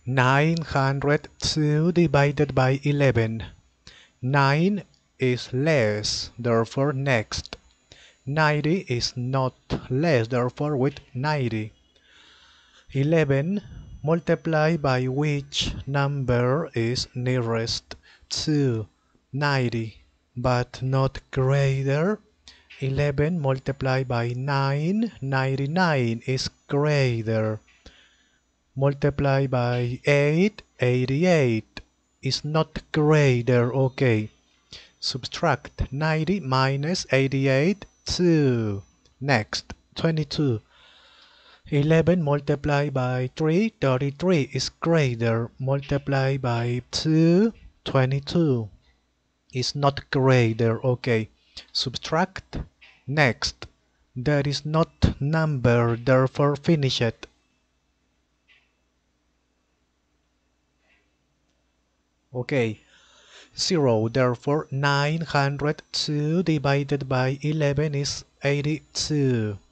902 divided by 11. 9 is less, therefore next. 90 is not less, therefore with 90. 11 multiplied by which number is nearest to 90 but not greater. 11 multiplied by 9, 99 is greater. Multiplied by 8, 88 is not greater. Okay. Subtract 90 minus 88, 2. Next, 22. 11 multiplied by 3, 33 is greater. Multiplied by 2, 22 is not greater. Okay. Subtract. Next. There is not number, therefore finish it. Okay. 0, therefore 902 divided by 11 is 82.